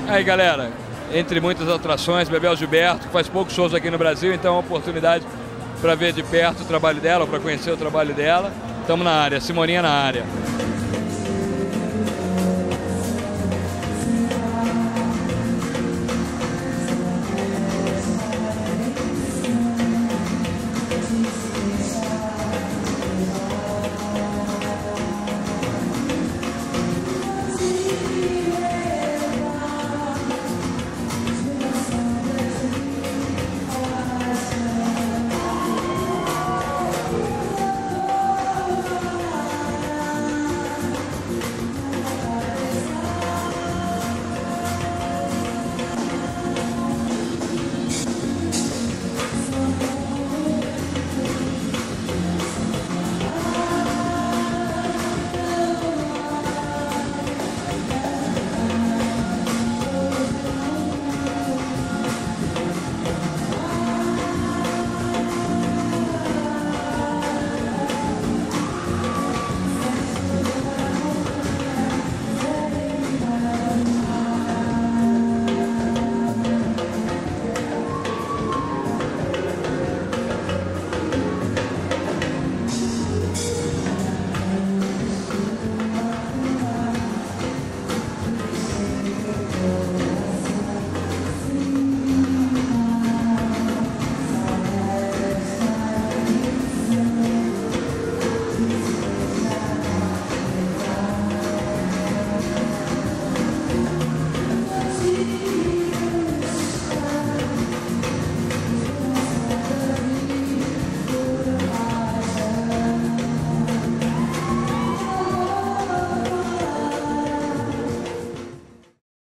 Aí, galera, entre muitas atrações, Bebel Gilberto, que faz poucos shows aqui no Brasil, então é uma oportunidade para ver de perto o trabalho dela, para conhecer o trabalho dela. Estamos na área, Simoninha na área.